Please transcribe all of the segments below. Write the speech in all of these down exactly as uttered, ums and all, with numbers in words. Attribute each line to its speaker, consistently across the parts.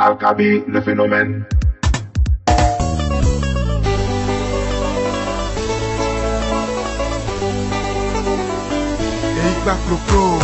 Speaker 1: Alkabi, le phénomène.
Speaker 2: Et Iqbal Clo-Clo.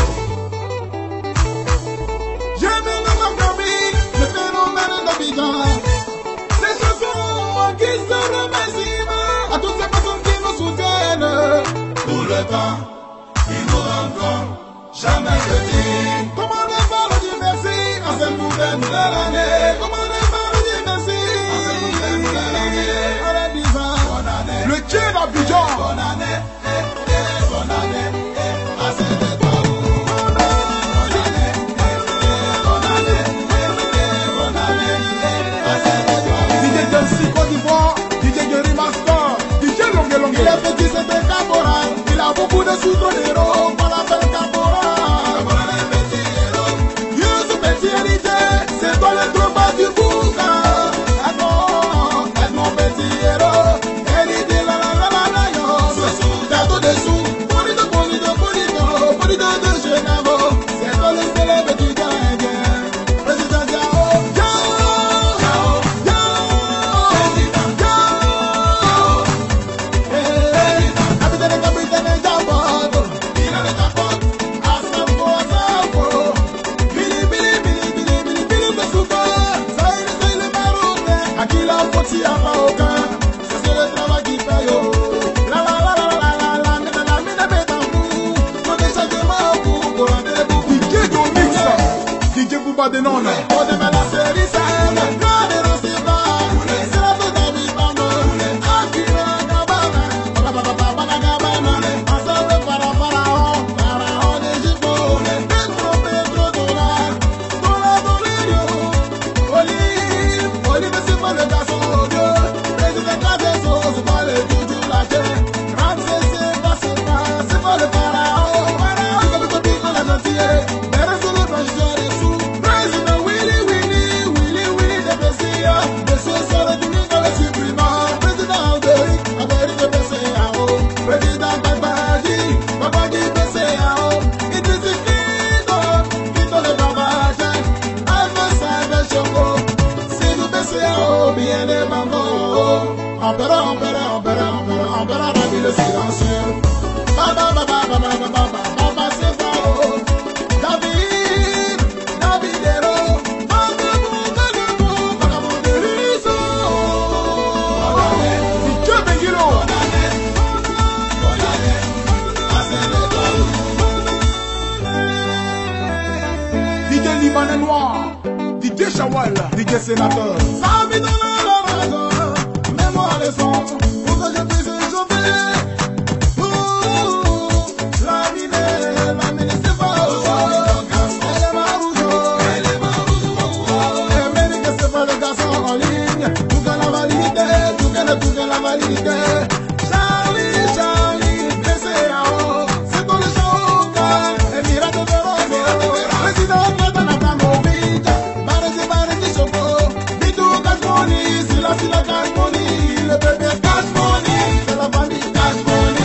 Speaker 3: J'aime le Alkabi, le phénomène d'Abidjan. Ces chansons qui se remercient à toutes ces personnes qui nous soutiennent. Tout le temps, ils nous rencontrent, jamais petit. Comment ne pas le dire merci à cette nouvelle nouvelle année? Comment ne pas le dire merci à cette nouvelle nouvelle année? À la Bizan, bonne année.
Speaker 2: Le Tchè d'Abidjan.
Speaker 3: Bonne année, eh, eh, bonne année, eh, à cette étoile. Bonne année, eh, eh, bonne année, eh, eh, bonne année, eh, à cette étoile.
Speaker 2: D J Delcy Côte d'Ivoire, D J Jerry Master, D J Longue Longue.
Speaker 3: Il est petit, c'est un caporal. Il a beaucoup de sous de héros. On l'appelle caporal. Caporal est petit héros. Dieu, ce petit héritier, c'est toi le trompe du boucan. Edmond, Edmond petit héros. Héritier, la la la la la yo. Sous-sous, gâteau dessous. Bonito, bonito, bonito. Bonito de Genève. C'est toi le célèbre petit gardien. Président Diao. Diao. Diao. Diao. Président Diao. Capitaine, capitaine, Jabot. Il a le capot. Asambo, Asambo. Bili, bili, bili, bili, bili, bili, Besouka. Saïle, saïle, Maroc. À qui la faute s'il n'y a pas aucun? C'est le travail qui paye. La la la la la la la, mais la mine est en vous. On est changement pour pour la télé pour
Speaker 2: D J Domix, D J Bouba Denon.
Speaker 3: on aime la série Sam, Grande Rosita, c'est la toute habitante, Akira Gabana, Baba Gabana, ensemble para Pharaon, Pharaon d'Égypte, Petro Petro Dollar, Dollar Dolerio, Olive, Olive c'est pas le garçon Dieu, président Kadeso, c'est pas le Doudou Laché, Ramsès c'est pas c'est pas, c'est pas le Pharaon, Pharaon, c'est pas le Bico la gentille, mais reste le blanchisseur des sous, président Willy Willy, Willy Willy de Bessia, de ce soir du Nico le supprimant, président Alberic, Alberic de Bessiao, président Babadi, Babadi Bessiao, Idrissi Kito, Kito le Babadjan, Alpha Sabe Choco, Sidou Bessiao, bien des mamans, Empera, Empera, Empera, Empera, Empera, Rabi le silencieux, Baba, Baba, Baba, Baba, Baba, Baba, c'est Fao, David, Davidero, Vagabond, Vagabond, Vagabond de Riso.
Speaker 2: D J Bengilo.
Speaker 3: Bonne année, bonne année, à cette étoile.
Speaker 2: D J Libanais Noir, D J Shawal, D J Sénateur.
Speaker 3: Ça vit dans la raison, mets-moi les sons, pour que je puisse chauffer. Ouh, la mine, la mine, c'est pas au sol. Elle est maroujo, elle est maroujo. Elle m'a dit que c'est pas le garçon en ligne. Tout qu'elle a validé, tout qu'elle, tout qu'elle a validé. Charlie, Charlie, B C A O, c'est dans le showtime. Et Mirato de Rose, président Katana Kamovic, Baresi, Baresi Choco, Bitou Cash Money, Sila Sila Cash Money, le bébé Cash Money, c'est la famille Cash Money.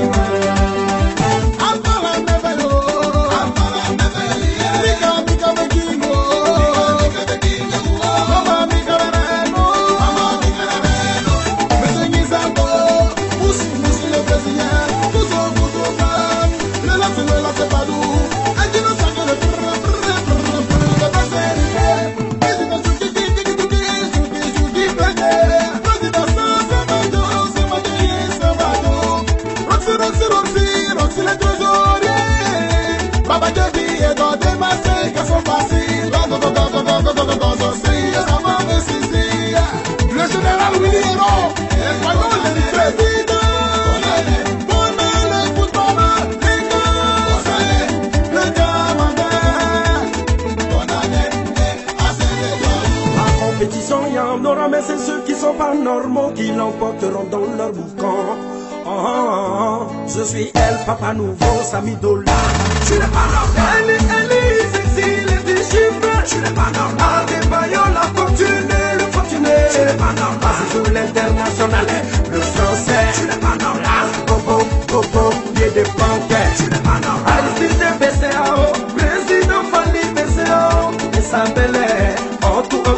Speaker 3: Alpha la Nevelo, Alpha la Nevelo, Mika Mika Mekingo, Mika Mika Mekingo, Mama Mika Veneno, Mama Mika Veneno, Monsieur Nizango, Moussi Moussi le président, Kouzo Kouzo Fan, le lac le lac c'est pas doux, et tu ne sais que le prrr prrr prrr prrr de ta série, président Souki Souki Souki Souki Souki Président, président c'est Majo, c'est Majo, c'est Majo, Roxy Roxy Roxy, Roxy le trésorier, Baba Devi et dans des massés qui sont faciles, Gogo Gogo Gogo Gogo Gogo Gogo Si, ça va me sisi,
Speaker 2: Le général Willy Hero,
Speaker 3: l'espagnol le président, bonne année, football, les gars, le diamant, bonne année, à cette étoile.
Speaker 4: La compétition, il y en aura, mais c'est ceux qui sont pas normaux qui l'emporteront dans leur boucan. Oh, oh, oh, je suis El Papa Nouveau, Sami Dola. Tu n'es pas normal. Eli, Eli, sexy, les petits chiffres. Tu n'es pas normal. Adebayo, la fortune, le fortuné. Tu n'es pas normal. C'est pour l'international, le français. Tu n'es pas normal. Bobo, bobo, pied de banquet. Tu n'es pas normal. Aristide B C A O, président Fali B C A O. Et ça belle, oh tout, oh tout.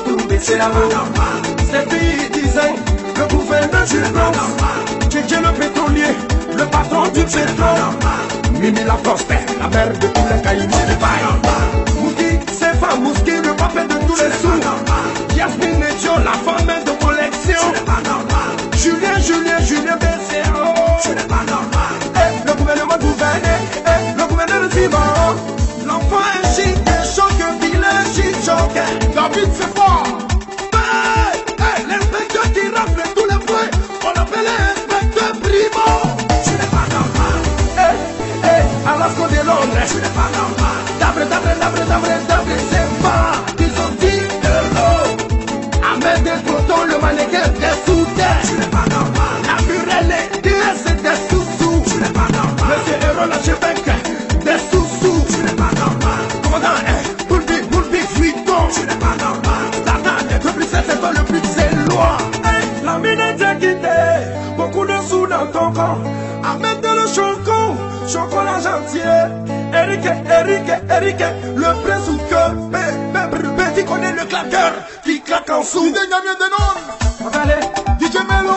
Speaker 4: c'est la roue. Ces pays disaient, le gouverneur du bronze, Tchétché le pétrolier, le patron du pétrole, Mimi la prospère, la mère de tous les caïmans du bail. Mouki, c'est pas Mouski, le papa de tous les sous. Yasmine et Dio, la femme de collection. Julien, Julien, Julien Bessero. Eh, le gouvernement gouverné, eh, le gouverneur de vivant. L'enfant est chic, est choc, vilain, chic, choc.
Speaker 2: David, c'est fort.
Speaker 4: Hey, l'inspecteur qui rafle tous les points, on appelle l'inspecteur Primo. Tu n'es pas normal. Hey, hey, Alaska de Londres. Tu n'es pas normal. D'abre, d'abre, d'abre, d'abre, d'abre, c'est pas. Ils ont dit de l'eau. Ahmed des Breton, le mannequin des sous-terres. Tu n'es pas normal. La Burelle est c'est des sous-sous. Tu n'es pas normal. Monsieur Héron, l'archevêque, des sous-sous. Tu n'es pas normal. Commandant, eh, Boulbi, Boulbi, Vuitton. Tu n'es pas normal. Satan, le plus c'est toi le plus c'est loi. Hey, la mine est quittée. Beaucoup de sous dans ton corps. Ahmed de le choco, chocolat gentil. Eric, Eric, Eric, le prince ou que petit connaît le claqueur qui claque en sous.
Speaker 2: Idée Gamien de non.
Speaker 4: Allez,
Speaker 2: D J Melo.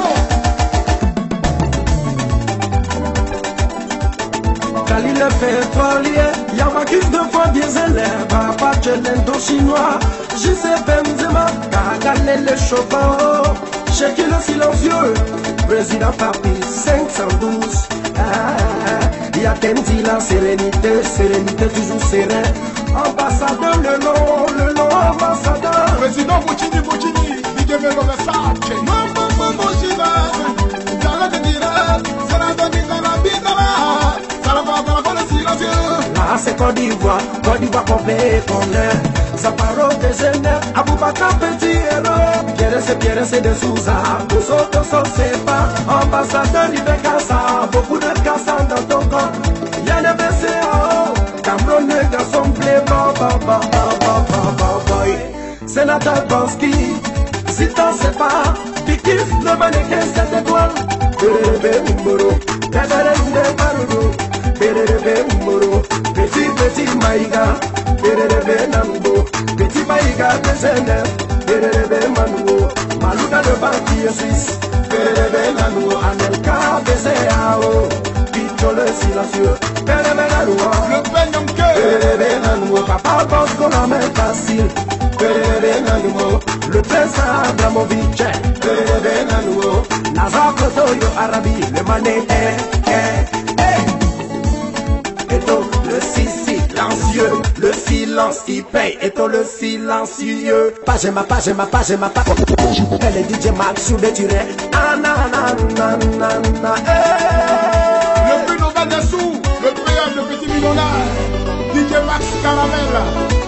Speaker 4: Kali le pétrolier, Yamakis de fois diesel, Papa Chelendo chinois, J C Benzema, Kagale le chauffeur, Checky le silencieux, Président Papi cinq cent douze. Ah, y'a Kendi la sérénité, sérénité toujours serein. Ambassadeur le nom, le nom ambassadeur.
Speaker 2: Président Bouchini Bouchini, D J Melo Versace.
Speaker 3: Maman, maman, j'y vais. Zala de Dira, Zala de Dira, Bidara. Zala va, Zala va le silencieux.
Speaker 4: Là c'est Côte d'Ivoire, Côte d'Ivoire complet qu'on est. Zaparo de Genève, Aboubakar petit héros. Pierre c'est Pierre c'est de Souza, tous autres sont c'est pas. Ambassadeur Rive Kassa, beaucoup de Kassa dans ton corps. Y'a le B C A O, Cameroun le garçon blé, ba ba ba ba ba ba ba ba. Sénateur Bonsky, Zita c'est pas. Kikif le mannequin cette étoile. Bébé Mboro, Bébé Mboro, Bébé Mboro, petit petit Maïga, Bébé Nambo, petit Maïga de Genève, Bébé Manuo, Malouda de banquier suisse, Bébé Nanuo, Anelka de C A O, Picho le silencieux, Bébé Nanuo,
Speaker 2: Le Penyam Ke.
Speaker 4: Bébé Nanuo, Papa Bosco la main facile, Bébé Nanuo, le prince Abramovic, Bébé Nanuo, Nazar Kotoyo Arabi, le mané est, est, est. Eto le silencieux, le silence qui paye. Eto le silencieux. Pas j'aime pas j'aime pas j'aime pas. Elle est D J Max sous le tiré. Ananana.
Speaker 2: Le plus nova des sous, le créole, le petit millionnaire, D J Max Caramel.